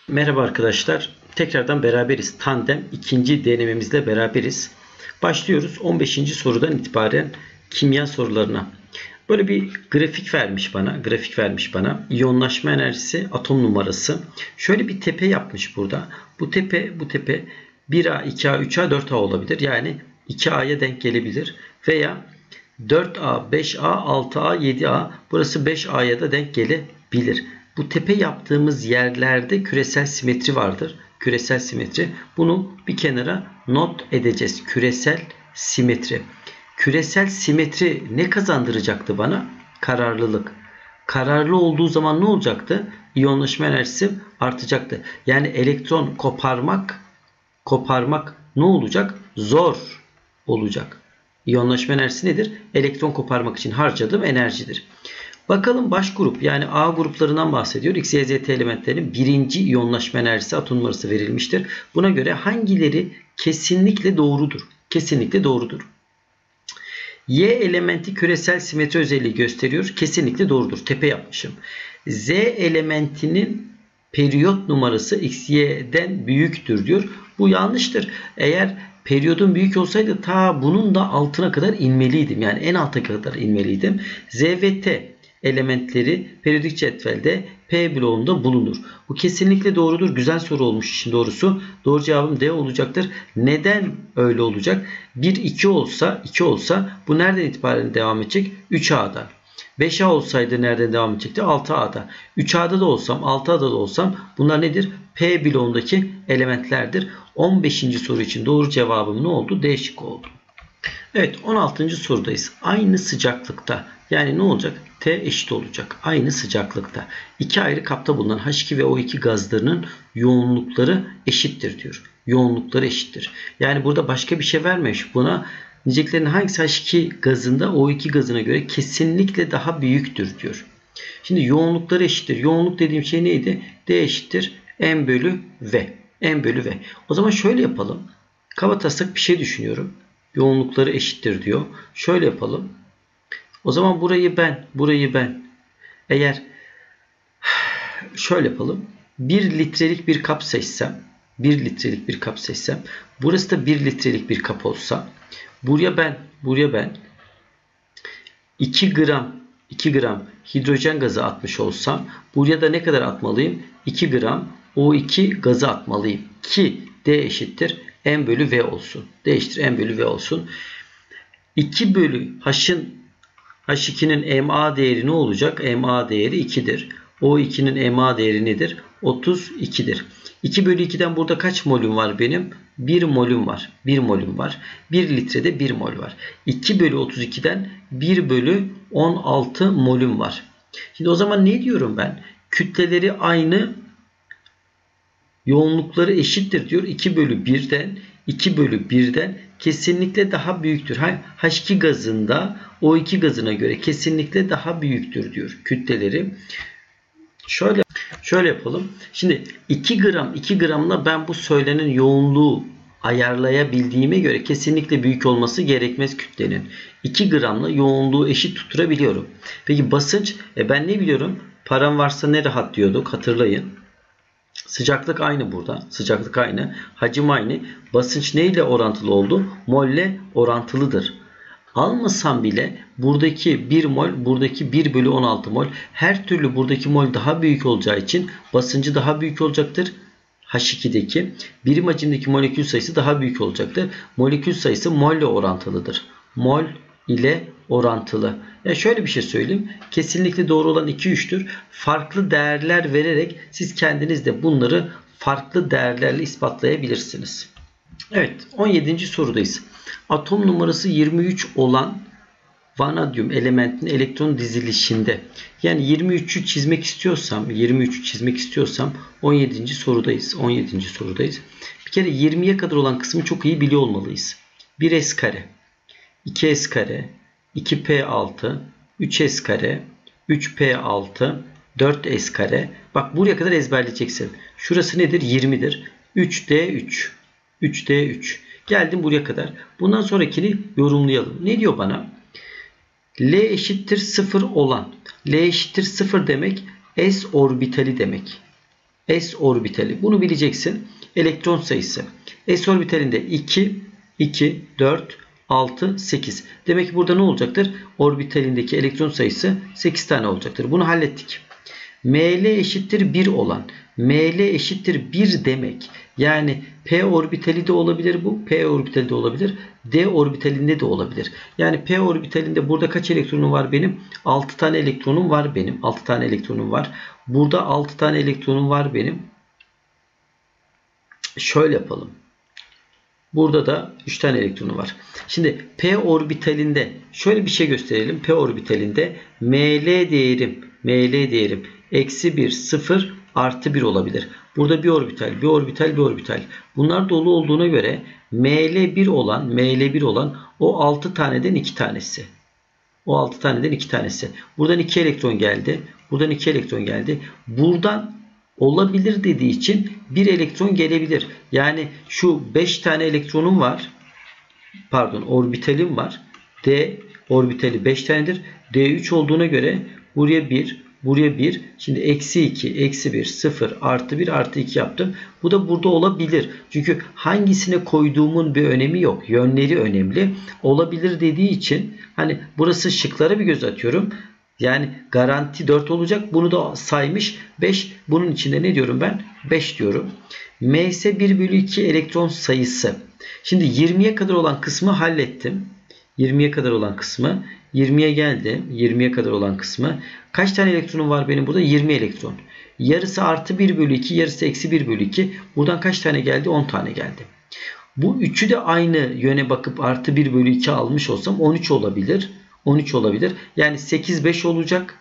Merhaba arkadaşlar. Tekrardan beraberiz. Tandem ikinci denememizle beraberiz. Başlıyoruz 15. sorudan itibaren kimya sorularına. Böyle bir grafik vermiş bana. İyonlaşma enerjisi, atom numarası. Şöyle bir tepe yapmış burada. Bu tepe 1A, 2A, 3A, 4A olabilir. Yani 2A'ya denk gelebilir. Veya 4A, 5A, 6A, 7A. Burası 5A'ya da denk gelebilir. Bu tepe yaptığımız yerlerde küresel simetri vardır. Küresel simetri. Bunu bir kenara not edeceğiz. Küresel simetri. Küresel simetri ne kazandıracaktı bana? Kararlılık. Kararlı olduğu zaman ne olacaktı? İyonlaşma enerjisi artacaktı. Yani elektron koparmak ne olacak? Zor olacak. İyonlaşma enerjisi nedir? Elektron koparmak için harcadığım enerjidir. Bakalım baş grup, yani A gruplarından bahsediyor. X, Y, Z elementlerinin birinci iyonlaşma enerjisi, atom numarası verilmiştir. Buna göre hangileri kesinlikle doğrudur? Kesinlikle doğrudur. Y elementi küresel simetri özelliği gösteriyor. Kesinlikle doğrudur. Tepe yapmışım. Z elementinin periyot numarası X, Y'den büyüktür diyor. Bu yanlıştır. Eğer periyodun büyük olsaydı ta bunun da altına kadar inmeliydim. Yani en alta kadar inmeliydim. Z ve T elementleri periyodik cetvelde P bloğunda bulunur. Bu kesinlikle doğrudur. Güzel soru olmuş işin doğrusu. Doğru cevabım D olacaktır. Neden öyle olacak? 1, 2 olsa bu nereden itibaren devam edecek? 3A'dan. 5A olsaydı nereden devam edecekti? 6A'da. 3A'da da olsam, 6A'da da olsam bunlar nedir? P bloğundaki elementlerdir. 15. soru için doğru cevabım ne oldu? D şıkkı oldu. Evet, 16. sorudayız. Aynı sıcaklıkta, yani ne olacak? T eşit olacak. Aynı sıcaklıkta. İki ayrı kapta bulunan H2 ve O2 gazlarının yoğunlukları eşittir diyor. Yoğunlukları eşittir. Yani burada başka bir şey vermemiş. Buna niceliklerin hangisi H2 gazında O2 gazına göre kesinlikle daha büyüktür diyor. Şimdi yoğunlukları eşittir. Yoğunluk dediğim şey neydi? D eşittir M bölü V. M bölü V. O zaman şöyle yapalım. Kabataslak bir şey düşünüyorum. Yoğunlukları eşittir diyor. Şöyle yapalım. O zaman burayı ben eğer şöyle yapalım. 1 litrelik bir kap seçsem, burası da 1 litrelik bir kap olsa, buraya ben 2 gram hidrojen gazı atmış olsam, buraya da ne kadar atmalıyım? 2 gram O2 gazı atmalıyım ki D eşittir M bölü V olsun. D eşittir M bölü V olsun. 2 bölü H2'nin MA değeri ne olacak? MA değeri 2'dir. O2'nin MA değeri nedir? 32'dir. 2 bölü 2'den burada kaç molüm var benim? 1 molüm var. 1 molüm var. 1 litrede 1 mol var. 2 bölü 32'den 1 bölü 16 molüm var. Şimdi o zaman ne diyorum ben? Kütleleri aynı, yoğunlukları eşittir diyor. 2 bölü 1'den kesinlikle daha büyüktür. H2 gazında O2 gazına göre kesinlikle daha büyüktür diyor kütleleri. Şöyle yapalım. Şimdi 2 gramla ben bu söylenen yoğunluğu ayarlayabildiğime göre kesinlikle büyük olması gerekmez kütlenin. 2 gramla yoğunluğu eşit tutturabiliyorum. Peki basınç? Ben ne biliyorum? Param varsa ne rahat diyorduk, hatırlayın. Sıcaklık aynı burada. Sıcaklık aynı. Hacim aynı. Basınç neyle orantılı oldu? Molle orantılıdır. Almasam bile buradaki 1 mol, buradaki 1 bölü 16 mol. Her türlü buradaki mol daha büyük olacağı için basıncı daha büyük olacaktır. H2'deki birim hacimdeki molekül sayısı daha büyük olacaktır. Molekül sayısı mol ile orantılıdır. Mol ile orantılı. Ya şöyle bir şey söyleyeyim. Kesinlikle doğru olan 2-3'tür. Farklı değerler vererek siz kendiniz de bunları farklı değerlerle ispatlayabilirsiniz. Evet, 17. sorudayız. Atom numarası 23 olan vanadyum elementinin elektron dizilişinde, yani 23'ü çizmek istiyorsam 17. sorudayız. Bir kere 20'ye kadar olan kısmı çok iyi biliyor olmalıyız. 1s kare, 2s kare, 2p6, 3s kare, 3p6, 4s kare. Bak buraya kadar ezberleyeceksin. Şurası nedir? 20'dir. 3d3. Geldim buraya kadar. Bundan sonrakini yorumlayalım. Ne diyor bana? L eşittir 0 olan. L eşittir 0 demek S orbitali demek. S orbitali. Bunu bileceksin. Elektron sayısı. S orbitalinde 2, 2, 4, 6, 8. Demek ki burada ne olacaktır? Orbitalindeki elektron sayısı 8 tane olacaktır. Bunu hallettik. ML eşittir 1 olan. ML eşittir 1 demek. Yani P orbitali de olabilir bu. P orbitali de olabilir. D orbitalinde de olabilir. Yani P orbitalinde burada kaç elektronum var benim? 6 tane elektronum var benim. 6 tane elektronum var. Burada 6 tane elektronum var benim. Şöyle yapalım. Burada da 3 tane elektronu var. Şimdi P orbitalinde şöyle bir şey gösterelim. P orbitalinde ML değerim eksi 1, 0, artı 1 olabilir. Burada bir orbital, bir orbital, bir orbital. Bunlar dolu olduğuna göre ML1 olan o 6 taneden 2 tanesi. O 6 taneden 2 tanesi. Buradan 2 elektron geldi. Buradan 2 elektron geldi. Buradan olabilir dediği için 1 elektron gelebilir. Yani şu 5 tane elektronum var. Pardon, orbitalim var. D orbitali 5 tanedir. D3 olduğuna göre buraya 1, buraya 1. Şimdi eksi 2, eksi 1, 0, artı 1, artı 2 yaptım. Bu da burada olabilir. Çünkü hangisine koyduğumun bir önemi yok. Yönleri önemli. Olabilir dediği için hani burası şıklara bir göz atıyorum. Yani garanti 4 olacak. Bunu da saymış 5. Bunun içinde ne diyorum ben? 5 diyorum. M ise 1 bölü 2 elektron sayısı. Şimdi 20'ye kadar olan kısmı hallettim. 20'ye kadar olan kısmı. 20'ye geldim. 20'ye kadar olan kısmı. Kaç tane elektronum var benim burada? 20 elektron. Yarısı artı 1 bölü 2. Yarısı eksi 1 bölü 2. Buradan kaç tane geldi? 10 tane geldi. Bu üçü de aynı yöne bakıp artı 1 bölü 2 almış olsam 13 olabilir. 13 olabilir. Yani 8, 5 olacak.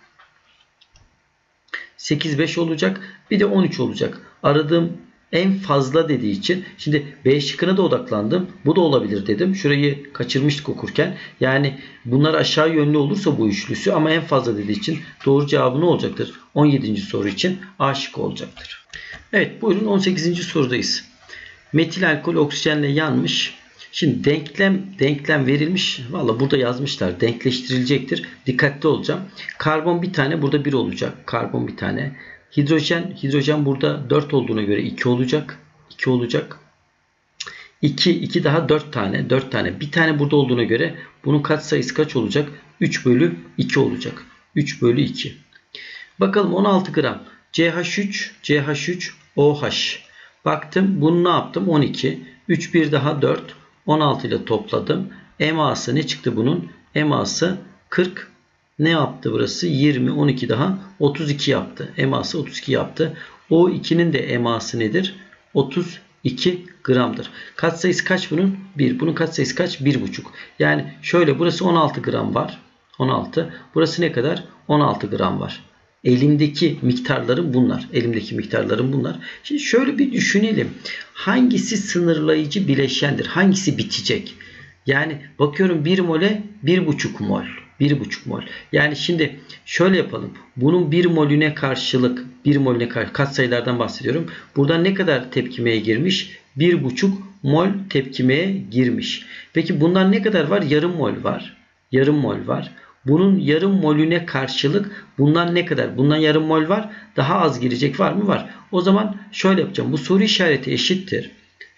8, 5 olacak. Bir de 13 olacak. Aradığım en fazla dediği için şimdi B şıkkına da odaklandım. Bu da olabilir dedim. Şurayı kaçırmıştık okurken. Yani bunlar aşağı yönlü olursa bu üçlüsü ama en fazla dediği için doğru cevabı ne olacaktır? 17. soru için A şıkkı olacaktır. Evet, buyurun 18. sorudayız. Metil alkol oksijenle yanmış. Şimdi denklem verilmiş. Valla burada yazmışlar. Denkleştirilecektir. Dikkatli olacağım. Karbon bir tane, burada 1 olacak. Karbon bir tane. Hidrojen burada 4 olduğuna göre 2 olacak. 2 olacak. 2 daha 4 tane. 4 tane. Bir tane burada olduğuna göre bunun katsayısı kaç olacak? 3 bölü 2 olacak. 3 bölü 2. Bakalım 16 gram. CH3 OH. Baktım. Bunu ne yaptım? 12. 3 bir daha 4. 16 ile topladım. EMA'sı ne çıktı bunun? EMA'sı 40. Ne yaptı burası? 20, 12 daha 32 yaptı. EMA'sı 32 yaptı. O2'nin de EMA'sı nedir? 32 gramdır. Katsayısı kaç bunun? 1. Bunun katsayısı kaç? 1,5. Yani şöyle burası 16 gram var. 16. Burası ne kadar? 16 gram var. Elimdeki miktarlarım bunlar. Şimdi şöyle bir düşünelim. Hangisi sınırlayıcı bileşendir? Hangisi bitecek? Yani bakıyorum 1 mole 1,5 mol. 1,5 mol. Yani şimdi şöyle yapalım. Bunun 1 molüne karşılık katsayılardan bahsediyorum. Buradan ne kadar tepkimeye girmiş? 1,5 mol tepkimeye girmiş. Peki bundan ne kadar var? Yarım mol var. Yarım mol var. Bunun yarım molüne karşılık bundan ne kadar? Bundan yarım mol var. Daha az girecek var mı? Var. O zaman şöyle yapacağım. Bu soru işareti eşittir.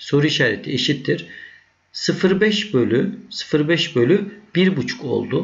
0,5 bölü 1,5 oldu.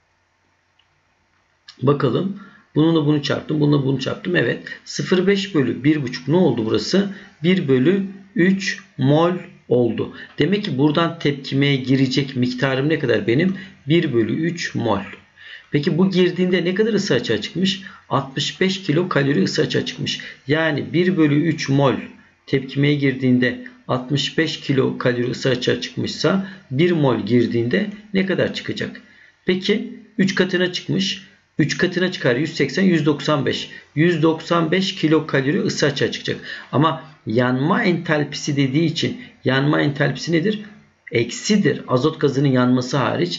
Bakalım. Bununla bunu çarptım. Bununla bunu çarptım. Evet. 0,5 bölü 1,5 ne oldu burası? 1 bölü 3 mol oldu. Demek ki buradan tepkimeye girecek miktarım ne kadar benim? 1 bölü 3 mol. Peki bu girdiğinde ne kadar ısı açığa çıkmış? 65 kilokalori ısı açığa çıkmış. Yani 1 bölü 3 mol tepkimeye girdiğinde 65 kilokalori ısı açığa çıkmışsa 1 mol girdiğinde ne kadar çıkacak? Peki 3 katına çıkmış. 3 katına çıkar 180, 195. 195 kilokalori ısı açığa çıkacak. Ama yanma entalpisi dediği için yanma entalpisi nedir? Eksidir. Azot gazının yanması hariç.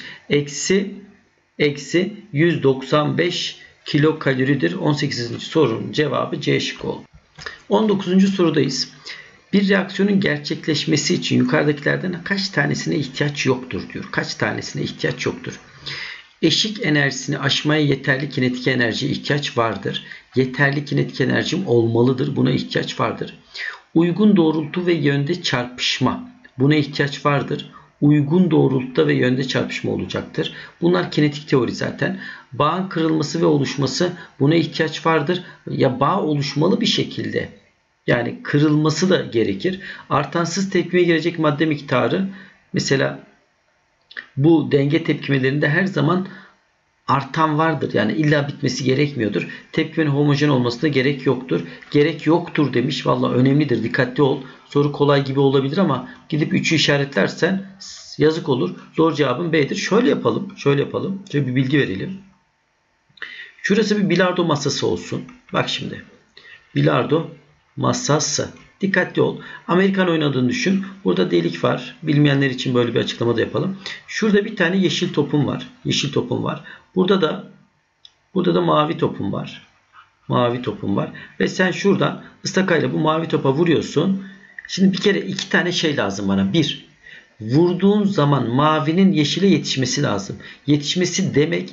Eksi 195 kilokaloridir. 18. sorunun cevabı C şıkkı oldu. 19. sorudayız. Bir reaksiyonun gerçekleşmesi için yukarıdakilerden kaç tanesine ihtiyaç yoktur diyor. Kaç tanesine ihtiyaç yoktur? Eşik enerjisini aşmaya yeterli kinetik enerjiye ihtiyaç vardır. Yeterli kinetik enerjim olmalıdır. Buna ihtiyaç vardır. Uygun doğrultu ve yönde çarpışma. Buna ihtiyaç vardır. Uygun doğrultuda ve yönde çarpışma olacaktır. Bunlar kinetik teori zaten. Bağın kırılması ve oluşması, buna ihtiyaç vardır. Ya bağ oluşmalı bir şekilde. Yani kırılması da gerekir. Artansız tepkime girecek madde miktarı, mesela bu denge tepkimelerinde her zaman artan vardır. Yani illa bitmesi gerekmiyordur. Tepkimenin homojen olmasına gerek yoktur. Gerek yoktur demiş. Valla önemlidir. Dikkatli ol. Soru kolay gibi olabilir ama gidip 3'ü işaretlersen yazık olur. Doğru cevabın B'dir. Şöyle yapalım. Şöyle bir bilgi verelim. Şurası bir bilardo masası olsun. Bak şimdi. Bilardo masası. Dikkatli ol. Amerikan oynadığını düşün. Burada delik var. Bilmeyenler için böyle bir açıklama da yapalım. Şurada bir tane yeşil topum var. Yeşil topum var. Burada da mavi topum var. Mavi topum var. Ve sen şuradan ıstakayla bu mavi topa vuruyorsun. Şimdi bir kere iki tane şey lazım bana. Bir, vurduğun zaman mavinin yeşile yetişmesi lazım. Yetişmesi demek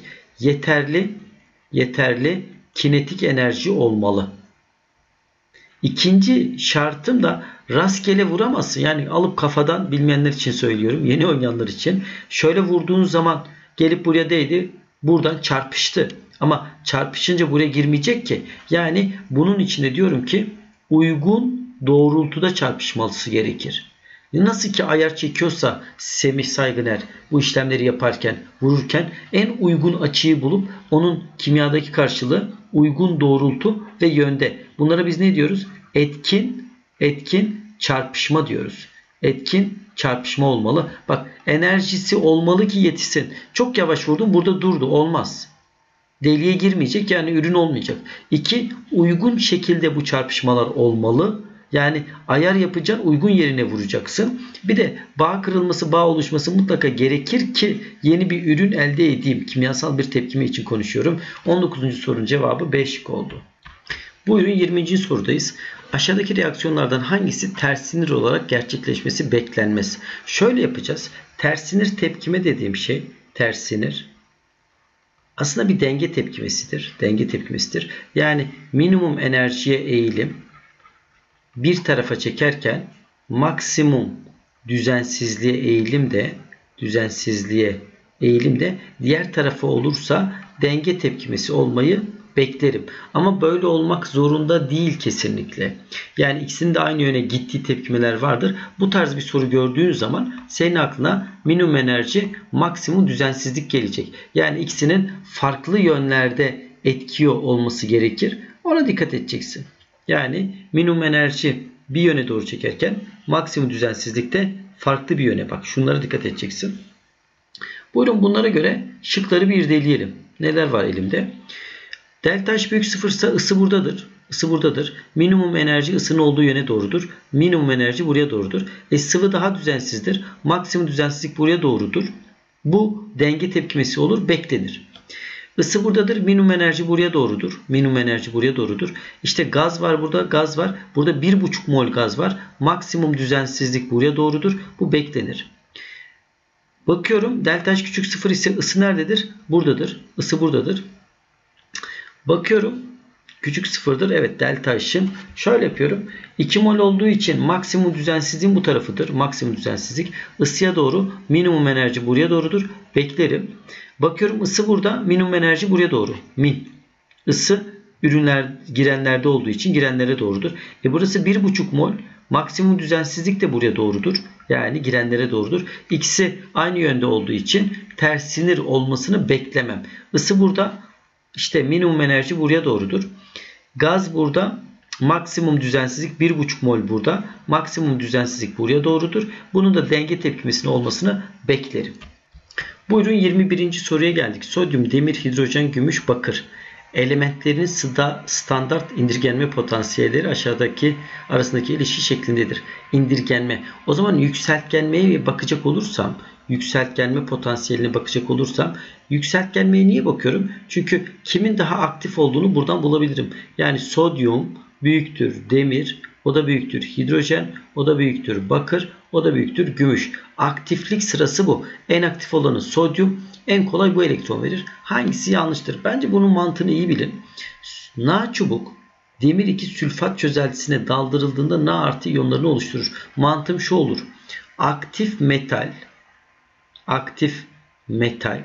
yeterli kinetik enerji olmalı. İkinci şartım da rastgele vuramazsın. Yani alıp kafadan, bilmeyenler için söylüyorum. Yeni oynayanlar için. Şöyle vurduğun zaman gelip buraya değdi. Buradan çarpıştı. Ama çarpışınca buraya girmeyecek ki. Yani bunun içinde diyorum ki uygun doğrultuda çarpışması gerekir. Nasıl ki ayar çekiyorsa Semih Saygıner bu işlemleri yaparken, vururken en uygun açıyı bulup onun kimyadaki karşılığı uygun doğrultu ve yönde. Bunlara biz ne diyoruz? Etkin çarpışma diyoruz. Etkin çarpışma olmalı. Bak, enerjisi olmalı ki yetişsin. Çok yavaş vurdum, burada durdu. Olmaz. Deliğe girmeyecek, yani ürün olmayacak. 2. Uygun şekilde bu çarpışmalar olmalı. Yani ayar yapacaksın, uygun yerine vuracaksın. Bir de bağ kırılması, bağ oluşması mutlaka gerekir ki yeni bir ürün elde edeyim. Kimyasal bir tepkime için konuşuyorum. 19. sorunun cevabı B şıkkı oldu. Buyurun 20. sorudayız. Aşağıdaki reaksiyonlardan hangisi tersinir olarak gerçekleşmesi beklenmez? Şöyle yapacağız. Tersinir tepkime dediğim şey, tersinir aslında bir denge tepkimesidir. Yani minimum enerjiye eğilim bir tarafa çekerken maksimum düzensizliğe eğilim de diğer tarafa olursa denge tepkimesi olmayı beklerim. Ama böyle olmak zorunda değil kesinlikle. Yani ikisinin de aynı yöne gittiği tepkimeler vardır. Bu tarz bir soru gördüğün zaman senin aklına minimum enerji, maksimum düzensizlik gelecek. Yani ikisinin farklı yönlerde etkiyor olması gerekir. Ona dikkat edeceksin. Yani minimum enerji bir yöne doğru çekerken maksimum düzensizlikte farklı bir yöne. Bak, şunlara dikkat edeceksin. Buyurun bunlara göre şıkları bir irdeleyelim. Neler var elimde? Delta H büyük sıfırsa ısı buradadır. Minimum enerji ısının olduğu yöne doğrudur. Minimum enerji buraya doğrudur. Sıvı daha düzensizdir. Maksimum düzensizlik buraya doğrudur. Bu denge tepkimesi olur, beklenir. Isı buradadır. Minimum enerji buraya doğrudur. İşte gaz var burada. Burada 1,5 mol gaz var. Maksimum düzensizlik buraya doğrudur. Bu beklenir. Bakıyorum delta H küçük sıfır ise ısı nerededir? Buradadır. Isı buradadır. Bakıyorum küçük sıfırdır. Evet, delta H'im. Şöyle yapıyorum. 2 mol olduğu için maksimum düzensizliğin bu tarafıdır. Maksimum düzensizlik. Isıya doğru minimum enerji buraya doğrudur. Beklerim. Bakıyorum ısı burada. Minimum enerji buraya doğru. Min. Isı ürünler girenlerde olduğu için girenlere doğrudur. Burası 1,5 mol. Maksimum düzensizlik de buraya doğrudur. Yani girenlere doğrudur. İkisi aynı yönde olduğu için tersinir olmasını beklemem. Isı burada. İşte minimum enerji buraya doğrudur. Gaz burada. Maksimum düzensizlik 1,5 mol burada. Maksimum düzensizlik buraya doğrudur. Bunun da denge tepkimesinin olmasını beklerim. Buyurun 21. soruya geldik. Sodyum, demir, hidrojen, gümüş, bakır elementlerin standart indirgenme potansiyelleri aşağıdaki arasındaki ilişki şeklindedir. İndirgenme. O zaman yükseltgenmeye bakacak olursam, yükseltgenme potansiyeline bakacak olursam, yükseltgenmeye niye bakıyorum? Çünkü kimin daha aktif olduğunu buradan bulabilirim. Yani sodyum büyüktür demir, o da büyüktür hidrojen, o da büyüktür bakır, o da büyüktür gümüş. Aktiflik sırası bu. En aktif olanı sodyum, en kolay bu elektron verir. Hangisi yanlıştır? Bence bunun mantığını iyi bilin. Na çubuk demir 2 sülfat çözeltisine daldırıldığında Na artı iyonlarını oluşturur. Mantığım şu olur. Aktif metal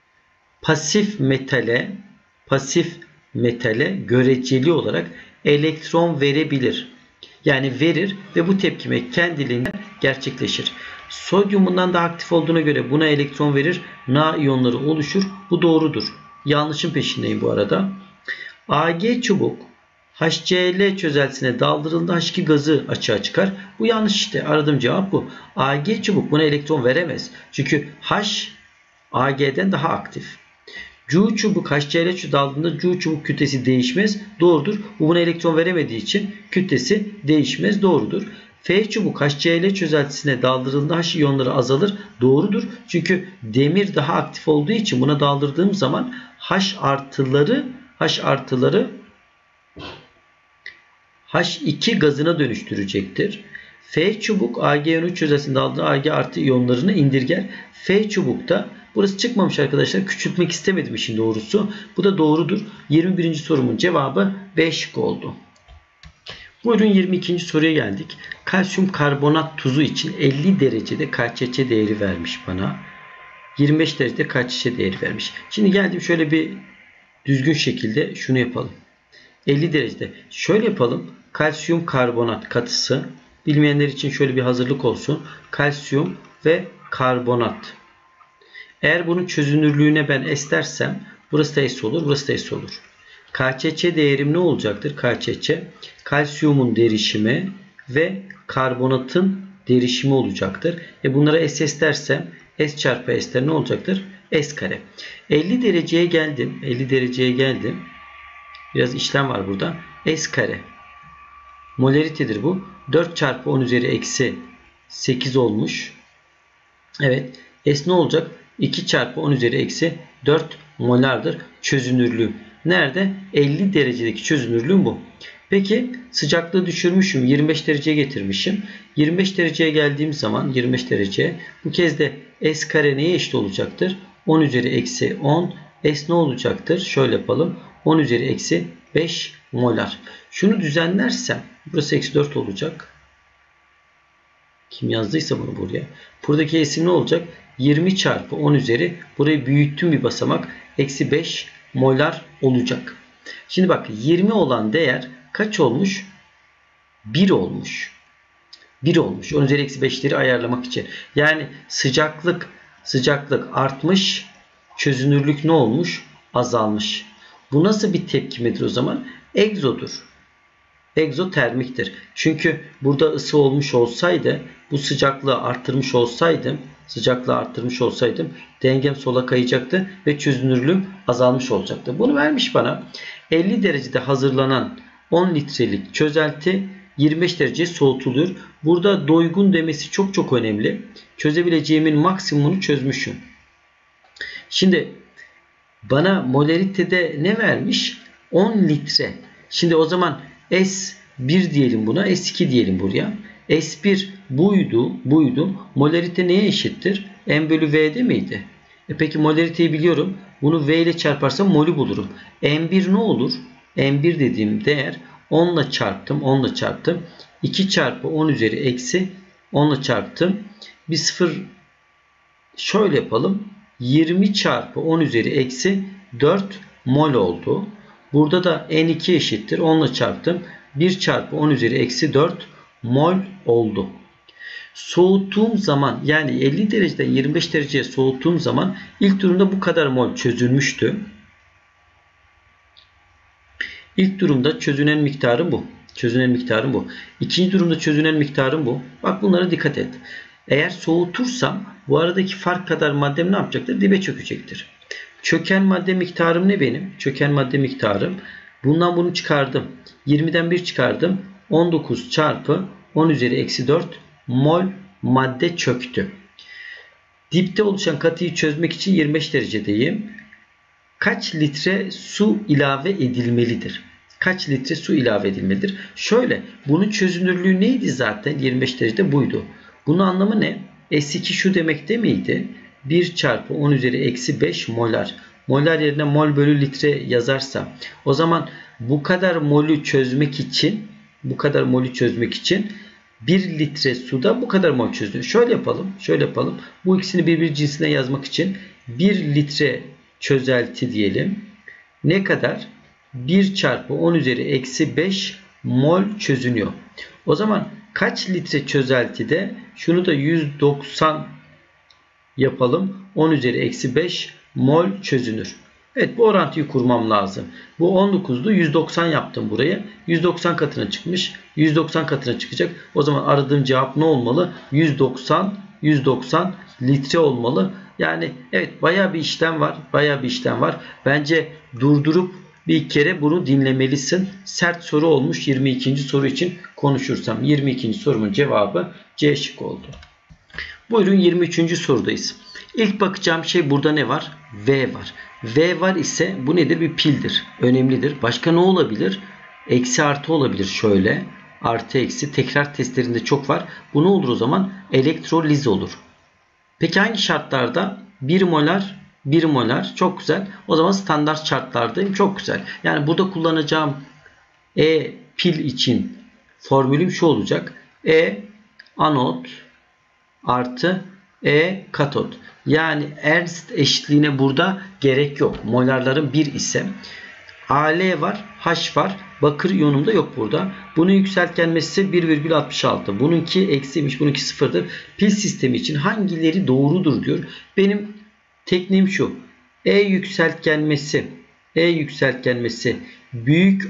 pasif metale göreceli olarak elektron verebilir. Yani verir ve bu tepkime kendiliğinden gerçekleşir. Sodyum bundan daha aktif olduğuna göre buna elektron verir. Na iyonları oluşur. Bu doğrudur. Yanlışın peşindeyim bu arada. Ag çubuk HCl çözeltisine daldırıldığında H2 gazı açığa çıkar. Bu yanlış işte. Aradığım cevap bu. Ag çubuk buna elektron veremez. Çünkü H Ag'den daha aktif. Cu çubuk HCl daldığında Cu çubuk kütlesi değişmez. Doğrudur. Bu buna elektron veremediği için kütlesi değişmez. Doğrudur. F çubuk HCl çözeltisine daldırıldığında H iyonları azalır. Doğrudur. Çünkü demir daha aktif olduğu için buna daldırdığım zaman H artıları H2 gazına dönüştürecektir. F çubuk AgNO çözeltisinde daldırıldığında Ag artı iyonlarını indirger. F çubukta burası çıkmamış arkadaşlar. Küçültmek istemedim işin doğrusu. Bu da doğrudur. 21. sorumun cevabı B şıkkı oldu. Buyurun 22. soruya geldik. Kalsiyum karbonat tuzu için 50 derecede KÇÇ değeri vermiş bana. 25 derecede KÇÇ değeri vermiş. Şimdi geldim şöyle bir düzgün şekilde şunu yapalım. 50 derecede. Şöyle yapalım. Kalsiyum karbonat katısı. Bilmeyenler için şöyle bir hazırlık olsun. Kalsiyum ve karbonat. Eğer bunun çözünürlüğüne ben S dersem burası da S olur, burası da S olur. KÇÇ değerim ne olacaktır? KÇÇ kalsiyumun derişimi ve karbonatın derişimi olacaktır. Bunlara SS dersem S çarpı S'ler ne olacaktır? S kare. 50 dereceye geldim. 50 dereceye geldim. Biraz işlem var burada. S kare. Molaritedir bu. 4 çarpı 10 üzeri eksi 8 olmuş. Evet. S ne olacak? 2 çarpı 10 üzeri eksi 4 molardır çözünürlüğü. Nerede? 50 derecedeki çözünürlüğüm bu. Peki sıcaklığı düşürmüşüm. 25 dereceye getirmişim. 25 dereceye geldiğim zaman 25 dereceye bu kez de S kare neye eşit olacaktır? 10 üzeri eksi 10. S ne olacaktır? Şöyle yapalım. 10 üzeri eksi 5 molar. Şunu düzenlersem burası eksi 4 olacak. Kim yazdıysa bunu buraya. Buradaki esim ne olacak? 20 çarpı 10 üzeri. Burayı büyüttüm bir basamak. Eksi 5 molar olacak. Şimdi bak 20 olan değer kaç olmuş? 1 olmuş. 1 olmuş. 10 üzeri eksi 5'leri ayarlamak için. Yani sıcaklık artmış. Çözünürlük ne olmuş? Azalmış. Bu nasıl bir tepkimedir o zaman? Egzodur. Egzotermiktir. Çünkü burada ısı olmuş olsaydı, bu sıcaklığı arttırmış olsaydım dengem sola kayacaktı ve çözünürlüğüm azalmış olacaktı. Bunu vermiş bana. 50 derecede hazırlanan 10 litrelik çözelti 25 dereceye soğutuluyor. Burada doygun demesi çok çok önemli. Çözebileceğimin maksimumunu çözmüşüm. Şimdi bana molaritede ne vermiş? 10 litre. Şimdi o zaman S1 diyelim buna. S2 diyelim buraya. S1 buydu. Molarite neye eşittir? M bölü V'de miydi? Peki molariteyi biliyorum. Bunu V ile çarparsam molü bulurum. M1 ne olur? M1 dediğim değer 10 ile çarptım. 2 çarpı 10 üzeri eksi 10 ile çarptım. Bir sıfır şöyle yapalım. 20 çarpı 10 üzeri eksi 4 mol oldu. Burada da N2 eşittir. 10 ile çarptım. 1 çarpı 10 üzeri eksi 4 mol oldu. Soğuttuğum zaman yani 50 dereceden 25 dereceye soğuttuğum zaman ilk durumda bu kadar mol çözülmüştü. İlk durumda çözünen miktarım bu. İkinci durumda çözünen miktarım bu. Bak bunlara dikkat et. Eğer soğutursam bu aradaki fark kadar maddem ne yapacaktır? Dibe çökecektir. Çöken madde miktarım ne benim? Çöken madde miktarım. Bundan bunu çıkardım. 20'den 1 çıkardım. 19 çarpı 10 üzeri eksi 4 mol madde çöktü. Dipte oluşan katıyı çözmek için 25 derecedeyim. Kaç litre su ilave edilmelidir? Şöyle, bunun çözünürlüğü neydi zaten? 25 derecede buydu. Bunun anlamı ne? S2 şu demek değil miydi? 1 çarpı 10 üzeri eksi 5 molar. Molar yerine mol bölü litre yazarsam o zaman bu kadar molü çözmek için 1 litre suda bu kadar mol çözülüyor. Şöyle yapalım. Bu ikisini birbiri cinsine yazmak için 1 litre çözelti diyelim. Ne kadar? 1 çarpı 10 üzeri eksi 5 mol çözünüyor. O zaman kaç litre çözeltide? Şunu da 190 yapalım. 10 üzeri eksi 5 mol çözünür. Evet, bu orantıyı kurmam lazım. Bu 19'du. 190 yaptım buraya. 190 katına çıkmış. 190 katına çıkacak. O zaman aradığım cevap ne olmalı? 190 litre olmalı. Yani evet, bayağı bir işlem var. Bence durdurup bir kere bunu dinlemelisin. Sert soru olmuş. 22. soru için konuşursam 22. sorumun cevabı C şıkkı oldu. Buyurun, 23. sorudayız. İlk bakacağım şey burada ne var? V var. V var ise bu nedir? Bir pildir. Önemlidir. Başka ne olabilir? Eksi artı olabilir şöyle. Artı eksi. Tekrar testlerinde çok var. Bu ne olur o zaman? Elektroliz olur. Peki hangi şartlarda? 1 molar, 1 molar. Çok güzel. O zaman standart şartlardayım. Çok güzel. Yani burada kullanacağım pil için formülüm şu olacak. Anot artı katot. Yani Ernst eşitliğine burada gerek yok. Molarların 1 ise Al var, H var. Bakır iyonum da yok burada. Bunun yükseltgenmesi 1,66. Bununki eksiymiş, bununki sıfırdır. Pil sistemi için hangileri doğrudur diyor. Benim tekniğim şu. yükseltgenmesi büyük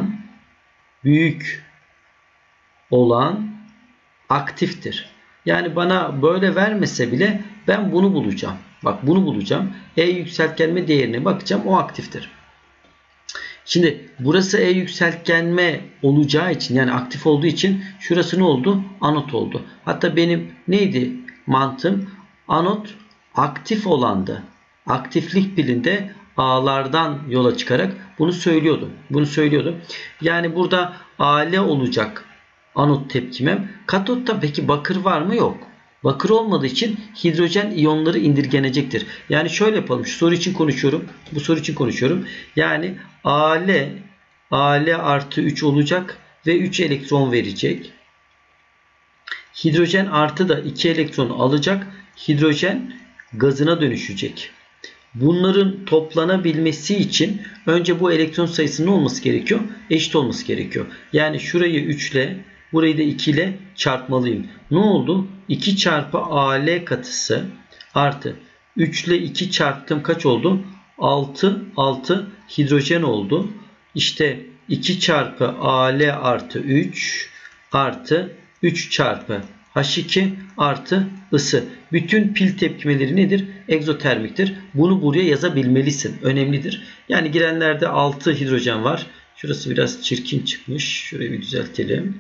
olan aktiftir. Yani bana böyle vermese bile ben bunu bulacağım. Bak, bunu bulacağım. Yükseltgenme değerine bakacağım. O aktiftir. Şimdi burası yükseltgenme olacağı için, yani aktif olduğu için şurası ne oldu? Anot oldu. Hatta benim neydi mantığım? Anot aktif olandı. Aktiflik pilinde A'lardan yola çıkarak bunu söylüyordum. Yani burada Al olacak anot tepkimem. Katotta peki bakır var mı? Yok. Bakır olmadığı için hidrojen iyonları indirgenecektir. Yani şöyle yapalım. Şu soru için konuşuyorum. Bu soru için konuşuyorum. Yani Al artı 3 olacak ve 3 elektron verecek. Hidrojen artı da 2 elektron alacak. Hidrojen gazına dönüşecek. Bunların toplanabilmesi için önce bu elektron sayısının ne olması gerekiyor? Eşit olması gerekiyor. Yani şurayı 3 ile, burayı da 2 ile çarpmalıyım. Ne oldu? 2 çarpı Al katısı artı 3 ile 2 çarptım, kaç oldu? 6 hidrojen oldu. İşte 2 çarpı Al artı 3 artı 3 çarpı H2 artı ısı. Bütün pil tepkimeleri nedir? Egzotermiktir. Bunu buraya yazabilmelisin. Önemlidir. Yani girenlerde 6 hidrojen var. Şurası biraz çirkin çıkmış. Şurayı bir düzeltelim.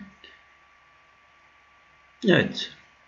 Evet.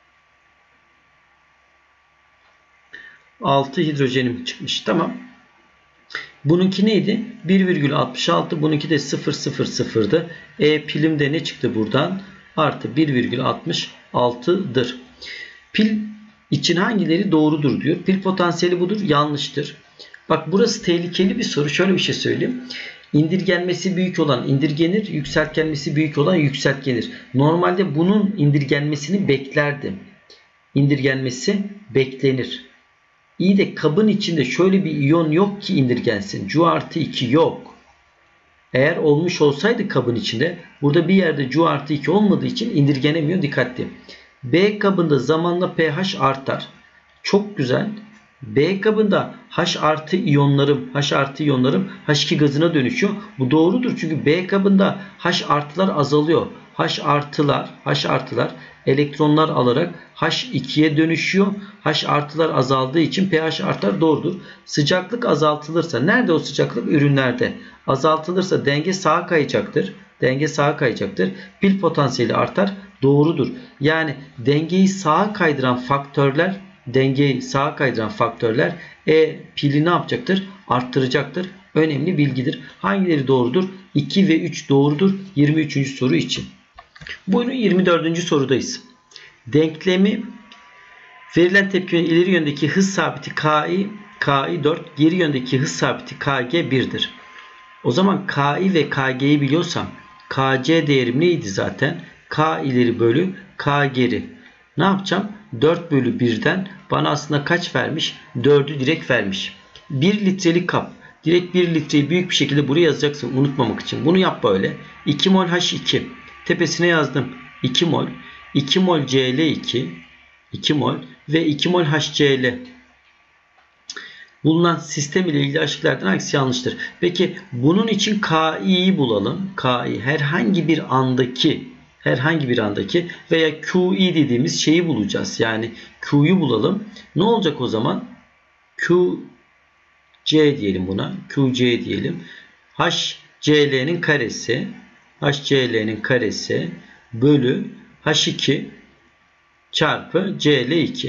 6 hidrojenim çıkmış. Tamam. Bununki neydi? 1,66. Bununki de 0,00'dı. Pilim de ne çıktı buradan? Artı 1,66'dır. Pil için hangileri doğrudur diyor. Pil potansiyeli budur. Yanlıştır. Bak, burası tehlikeli bir soru. Şöyle bir şey söyleyeyim. İndirgenmesi büyük olan indirgenir. Yükseltgenmesi büyük olan yükseltgenir. Normalde bunun indirgenmesini beklerdim. İndirgenmesi beklenir. İyi de kabın içinde şöyle bir iyon yok ki indirgensin. Cu artı 2 yok. Eğer olmuş olsaydı kabın içinde, burada bir yerde Cu artı 2 olmadığı için indirgenemiyor. Dikkatli. B kabında zamanla pH artar. Çok güzel. B kabında H artı iyonlarım H2 gazına dönüşüyor. Bu doğrudur. Çünkü B kabında H artılar azalıyor. H artılar elektronlar alarak H2'ye dönüşüyor. H artılar azaldığı için pH artar. Doğrudur. Sıcaklık azaltılırsa, nerede o sıcaklık? Ürünlerde. Azaltılırsa denge sağa kayacaktır. Pil potansiyeli artar. Doğrudur. Yani dengeyi sağa kaydıran faktörler pili ne yapacaktır? Arttıracaktır. Önemli bilgidir. Hangileri doğrudur? 2 ve 3 doğrudur. 23. soru için. Buyurun, 24. sorudayız. Denklemi Verilen tepkimenin ileri yöndeki hız sabiti K'I 4, geri yöndeki hız sabiti Kg 1'dir. O zaman K'I ve Kg'yi biliyorsam Kc değerim neydi zaten? K ileri bölü K geri. Ne yapacağım? 4 bölü 1'den bana aslında kaç vermiş? 4'ü direkt vermiş. 1 litrelik kap. Direkt 1 litreyi büyük bir şekilde buraya yazacaksın unutmamak için. Bunu yap böyle. 2 mol H2. Tepesine yazdım. 2 mol. 2 mol Cl2. 2 mol. Ve 2 mol HCl. Bulunan sistem ile ilgili aşıklardan hangisi yanlıştır? Peki bunun için Ki'yi bulalım. Ki herhangi bir andaki veya Qi dediğimiz şeyi bulacağız. Yani Q'yu bulalım. Ne olacak o zaman? Qc diyelim buna. Qc diyelim. HCl'nin karesi bölü H2 çarpı Cl2.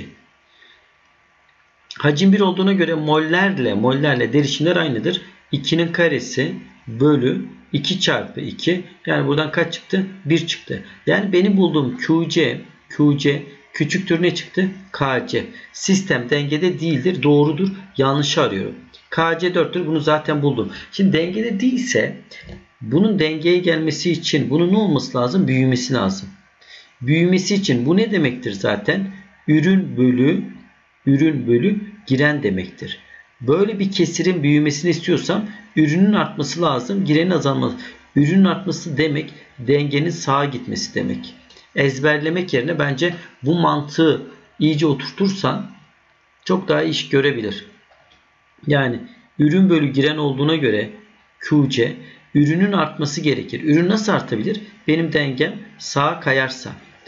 Hacim 1 olduğuna göre mollerle derişimler aynıdır. 2'nin karesi bölü 2 çarpı 2. Yani buradan kaç çıktı? 1 çıktı. Yani benim bulduğum QC küçüktür ne çıktı? KC. Sistem dengede değildir. Doğrudur. Yanlışı arıyorum. KC 4'tür. Bunu zaten buldum. Şimdi dengede değilse bunun dengeye gelmesi için bunun ne olması lazım? Büyümesi lazım. Büyümesi için bu ne demektir zaten? Ürün bölü giren demektir. Böyle bir kesirin büyümesini istiyorsam ürünün artması lazım, girenin azalması. Ürünün artması demek dengenin sağa gitmesi demek. Ezberlemek yerine bence bu mantığı iyice oturtursan çok daha iş görebilir. Yani ürün bölü giren olduğuna göre QC ürünün artması gerekir. Ürün nasıl artabilir? Benim dengem sağa kayarsa.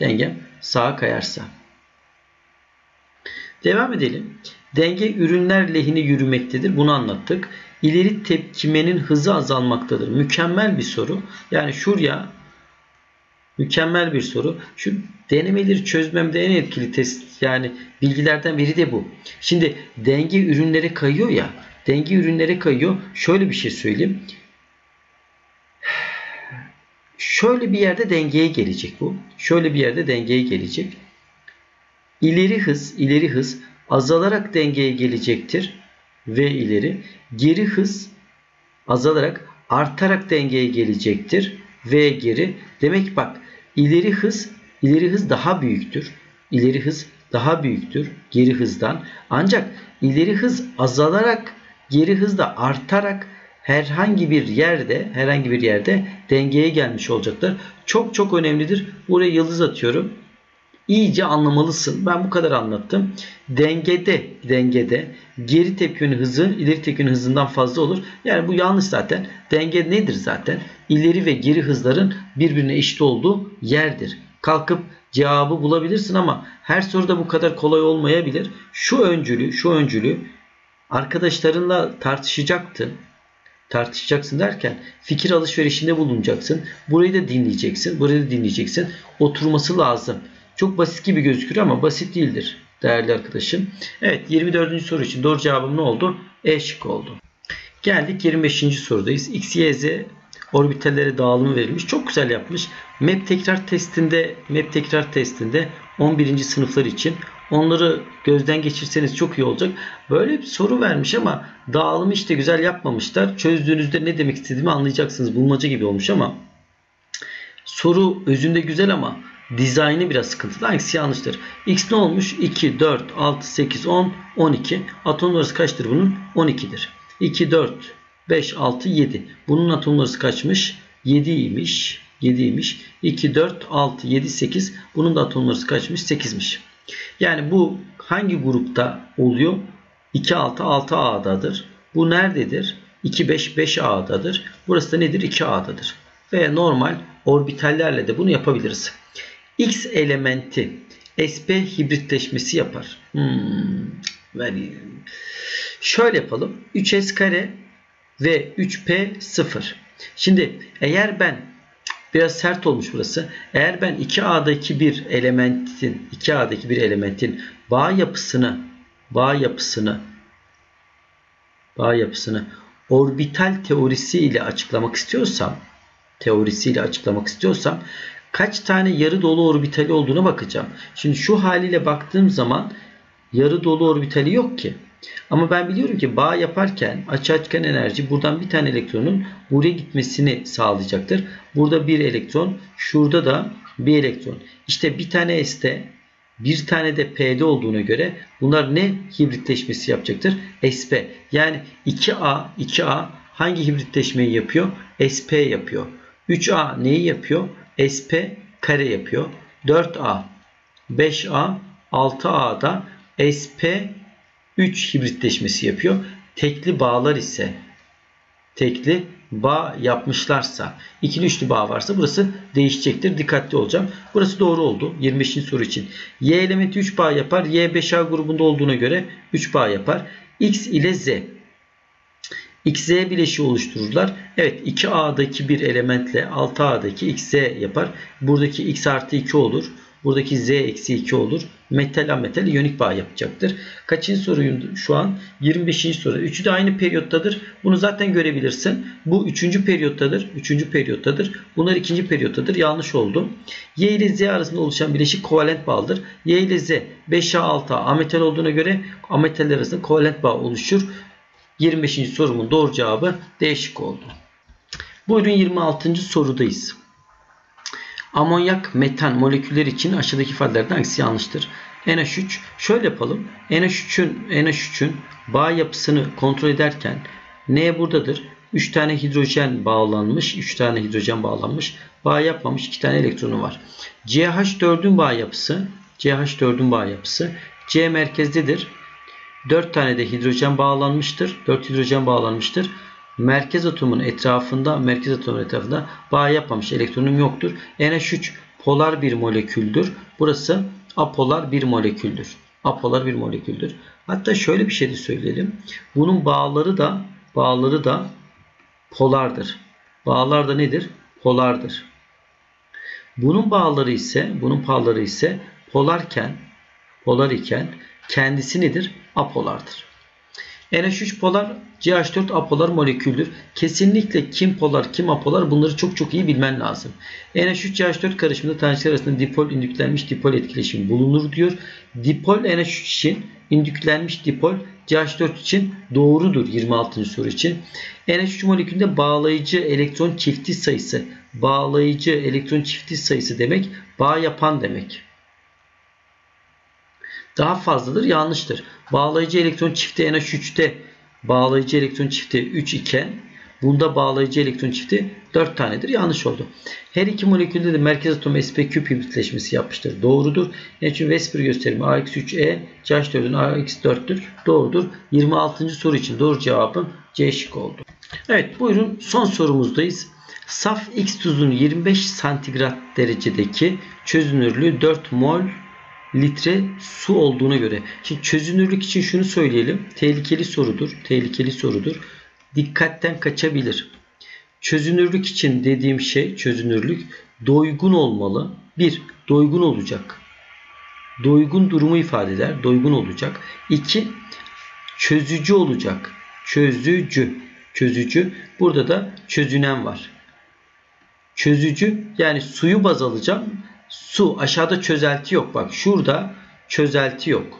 Devam edelim. Denge ürünler lehine yürümektedir. Bunu anlattık. İleri tepkimenin hızı azalmaktadır. Mükemmel bir soru. Yani şuraya mükemmel bir soru. Şu denemeleri çözmemde en etkili test yani bilgilerden biri de bu. Şimdi denge ürünlere kayıyor ya. Denge ürünlere kayıyor. Şöyle bir şey söyleyeyim. Şöyle bir yerde dengeye gelecek bu. İleri hız azalarak dengeye gelecektir. V ileri. Geri hız azalarak artarak dengeye gelecektir. V geri. Demek ki bak ileri hız daha büyüktür. Geri hızdan. Ancak ileri hız azalarak geri hız da artarak herhangi bir yerde dengeye gelmiş olacaktır. Çok çok önemlidir. Buraya yıldız atıyorum. İyice anlamalısın. Ben bu kadar anlattım. Dengede geri tepkinin hızı ileri tepkinin hızından fazla olur. Yani bu yanlış zaten. Denge nedir zaten? İleri ve geri hızların birbirine eşit olduğu yerdir. Kalkıp cevabı bulabilirsin ama her soruda bu kadar kolay olmayabilir. Şu öncülü arkadaşlarınla tartışacaksın derken fikir alışverişinde bulunacaksın. Burayı da dinleyeceksin. Oturması lazım. Çok basit gibi gözükür ama basit değildir değerli arkadaşım. Evet 24. soru için doğru cevabım ne oldu? E şıkkı oldu. Geldik 25. sorudayız. X, Y, Z orbitallere dağılımı verilmiş. Çok güzel yapmış. Map tekrar testinde 11. sınıflar için onları gözden geçirseniz çok iyi olacak. Böyle bir soru vermiş ama dağılımı işte güzel yapmamışlar. Çözdüğünüzde ne demek istediğimi anlayacaksınız. Bulmaca gibi olmuş ama soru özünde güzel ama dizaynı biraz sıkıntılı. Hangisi yanlıştır? X ne olmuş? 2, 4, 6, 8, 10, 12. Atom numarası kaçtır bunun? 12'dir. 2, 4, 5, 6, 7. Bunun atom numarası kaçmış? 7'ymiş. 2, 4, 6, 7, 8. Bunun da atom numarası kaçmış? 8'miş. Yani bu hangi grupta oluyor? 2, 6, 6A'dadır. Bu nerededir? 2, 5, 5A'dadır. Burası da nedir? 2A'dadır. Veya normal orbitallerle de bunu yapabiliriz. X elementi sp hibritleşmesi yapar. Şöyle yapalım. 3s kare ve 3p 0. Şimdi eğer ben biraz sert olmuş burası. Eğer ben 2A'daki bir elementin bağ yapısını orbital teorisiyle açıklamak istiyorsam kaç tane yarı dolu orbitali olduğuna bakacağım. Şimdi şu haliyle baktığım zaman yarı dolu orbitali yok ki. Ama ben biliyorum ki bağ yaparken açığa çıkan enerji buradan bir tane elektronun buraya gitmesini sağlayacaktır. Burada bir elektron, şurada da bir elektron. İşte bir tane S'te, bir tane de P'de olduğuna göre bunlar ne hibritleşmesi yapacaktır? SP. Yani 2A hangi hibritleşmeyi yapıyor? SP yapıyor. 3A neyi yapıyor? SP kare yapıyor. 4A, 5A, 6A'da SP 3 hibritleşmesi yapıyor. Tekli bağlar ise, tekli bağ yapmışlarsa, ikili üçlü bağ varsa burası değişecektir. Dikkatli olacağım. Burası doğru oldu 25. soru için. Y elementi 3 bağ yapar. Y 5A grubunda olduğuna göre 3 bağ yapar. X ile Z. XZ bileşiği oluştururlar. Evet, 2A'daki bir elementle 6A'daki XZ yapar. Buradaki X artı 2 olur. Buradaki Z eksi 2 olur. Metal ametal iyonik bağ yapacaktır. Kaçıncı soruyum şu an? 25. soru. Üçü de aynı periyottadır. Bunu zaten görebilirsin. Bu 3. periyottadır. 3. periyottadır. Bunlar 2. periyottadır. Yanlış oldu. Y ile Z arasında oluşan bileşik kovalent bağlıdır. Y ile Z 5A 6A ametal olduğuna göre ametaller arasında kovalent bağ oluşur. 25. sorumun doğru cevabı D şıkkı oldu. Buyurun 26. sorudayız. Amonyak, metan molekülleri için aşağıdaki ifadelerden hangisi yanlıştır? NH3. Şöyle yapalım. NH3'ün bağ yapısını kontrol ederken N buradadır. 3 tane hidrojen bağlanmış. 3 tane hidrojen bağlanmış. Bağ yapmamış. 2 tane elektronu var. CH4'ün bağ yapısı. CH4'ün bağ yapısı. C merkezdedir. 4 tane de hidrojen bağlanmıştır. 4 hidrojen bağlanmıştır. Merkez atomun etrafında bağ yapmamış, elektronum yoktur. NH3 polar bir moleküldür. Burası apolar bir moleküldür. Apolar bir moleküldür. Hatta şöyle bir şey de söyleyelim. Bunun bağları da polardır. Bağlar da nedir? Polardır. Bunun bağları ise polar iken kendisi nedir? Apolardır. NH3 polar, CH4 apolar moleküldür. Kesinlikle kim polar, kim apolar bunları çok iyi bilmen lazım. NH3 CH4 karışımında tanecikler arasında dipol indüklenmiş dipol etkileşimi bulunur diyor. Dipol NH3 için, indüklenmiş dipol CH4 için doğrudur 26. soru için. NH3 molekülünde bağlayıcı elektron çifti sayısı. Bağlayıcı elektron çifti sayısı demek bağ yapan demek. Daha fazladır, yanlıştır. Bağlayıcı elektron çifti NH3'te bağlayıcı elektron çifti 3 iken bunda bağlayıcı elektron çifti 4 tanedir. Yanlış oldu. Her iki molekülde de merkez atom sp küp hibritleşmesi yapmıştır. Doğrudur. NH3 Vespri gösterimi AX3E, CH4'ün AX4'tür. Doğrudur. 26. soru için doğru cevabım C şıkkı oldu. Evet, buyurun son sorumuzdayız. Saf X tuzunun 25 santigrat derecedeki çözünürlüğü 4 mol litre su olduğuna göre. Şimdi çözünürlük için şunu söyleyelim. Tehlikeli sorudur. Dikkatten kaçabilir. Çözünürlük için dediğim şey, çözünürlük doygun olmalı. 1. Doygun olacak. Doygun durumu ifade eder. Doygun olacak. 2. Çözücü olacak. Çözücü. Burada da çözünen var. Çözücü, yani suyu baz alacağım. Su, aşağıda çözelti yok. Bak şurada çözelti yok.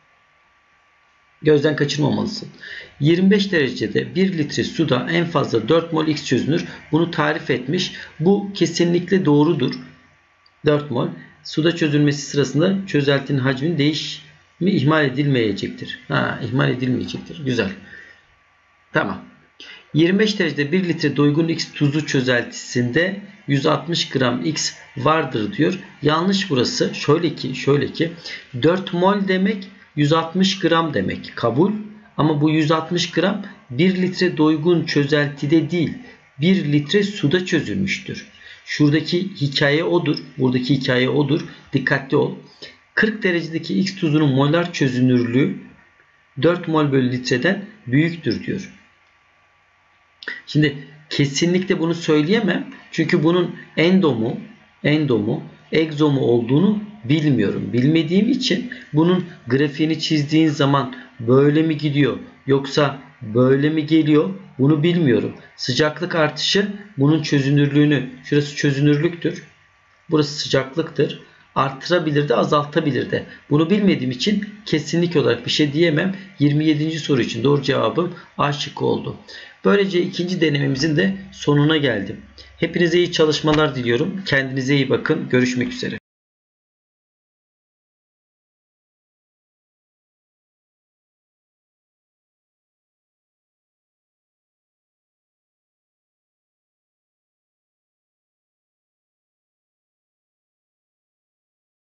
Gözden kaçırmamalısın. 25 derecede 1 litre suda en fazla 4 mol X çözünür. Bunu tarif etmiş. Bu kesinlikle doğrudur. 4 mol. Suda çözülmesi sırasında çözeltinin hacminin değişimi ihmal edilmeyecektir. İhmal edilmeyecektir. Güzel. Tamam. 25 derecede 1 litre doygun X tuzu çözeltisinde 160 gram X vardır diyor. Yanlış burası. Şöyle ki 4 mol demek 160 gram demek. Kabul. Ama bu 160 gram 1 litre doygun çözeltide değil, 1 litre suda çözülmüştür. Şuradaki hikaye odur. Buradaki hikaye odur. Dikkatli ol. 40 derecedeki X tuzunun molar çözünürlüğü 4 mol bölü litreden büyüktür diyor. Şimdi kesinlikle bunu söyleyemem. Çünkü bunun endomu, egzomu olduğunu bilmiyorum. Bilmediğim için bunun grafiğini çizdiğin zaman böyle mi gidiyor yoksa böyle mi geliyor bunu bilmiyorum. Sıcaklık artışı bunun çözünürlüğünü, şurası çözünürlüktür. Burası sıcaklıktır. artırabilir de azaltabilir de. Bunu bilmediğim için kesinlik olarak bir şey diyemem. 27. soru için doğru cevabım A şıkkı oldu. Böylece ikinci denememizin de sonuna geldim. Hepinize iyi çalışmalar diliyorum. Kendinize iyi bakın. Görüşmek üzere.